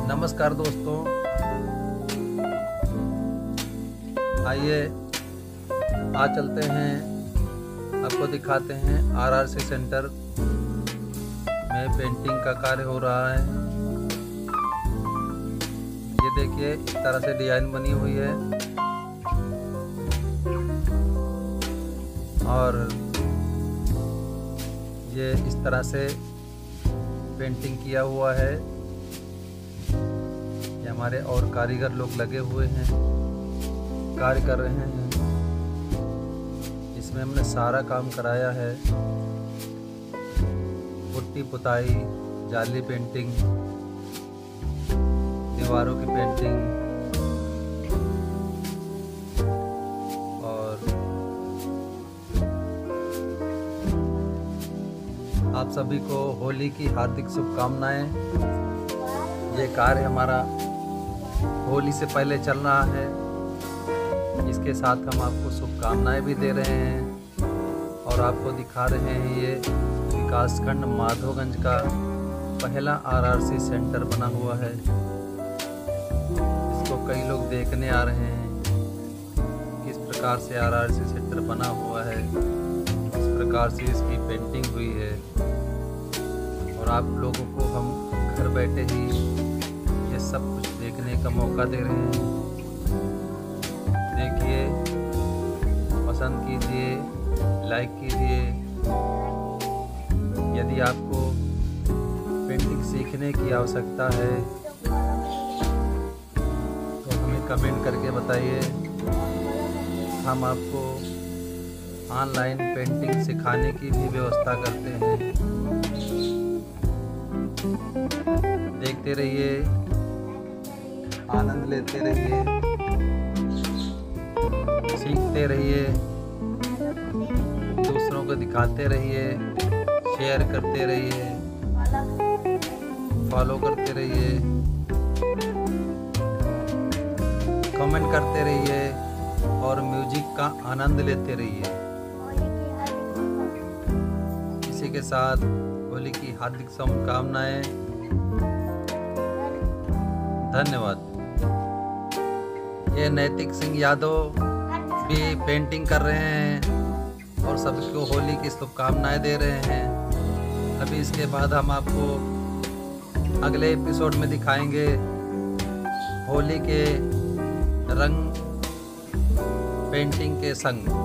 नमस्कार दोस्तों, आइए आज चलते हैं, आपको दिखाते हैं आरआरसी सेंटर में पेंटिंग का कार्य हो रहा है। ये देखिए इस तरह से डिजाइन बनी हुई है और ये इस तरह से पेंटिंग किया हुआ है। ये हमारे और कारीगर लोग लगे हुए हैं, कार्य कर रहे हैं। इसमें हमने सारा काम कराया है, पुट्टी पुताई, जाली पेंटिंग, दीवारों की पेंटिंग और आप सभी को होली की हार्दिक शुभकामनाएं। ये कार्य हमारा होली से पहले चल रहा है, इसके साथ हम आपको शुभकामनाएं भी दे रहे हैं और आपको दिखा रहे हैं ये विकासखंड माधोगंज का पहला आरआरसी सेंटर बना हुआ है। इसको कई लोग देखने आ रहे हैं, किस प्रकार से आरआरसी सेंटर बना हुआ है, किस प्रकार से इसकी पेंटिंग हुई है और आप लोगों को हम घर बैठे ही ये सब कुछ देखने का मौका दे रहे हैं। देखिए, पसंद कीजिए, लाइक कीजिए। यदि आपको पेंटिंग सीखने की आवश्यकता है तो हमें कमेंट करके बताइए, हम आपको ऑनलाइन पेंटिंग सिखाने की भी व्यवस्था करते हैं। देखते रहिए, आनंद लेते रहिए, सीखते रहिए, दूसरों को दिखाते रहिए, शेयर करते रहिए, फॉलो करते रहिए, कमेंट करते रहिए और म्यूजिक का आनंद लेते रहिए। इसी के साथ होली की हार्दिक शुभकामनाएं। धन्यवाद। ये नैतिक सिंह यादव भी पेंटिंग कर रहे हैं और सबको होली की शुभकामनाएं दे रहे हैं। अभी इसके बाद हम आपको अगले एपिसोड में दिखाएंगे होली के रंग पेंटिंग के संग।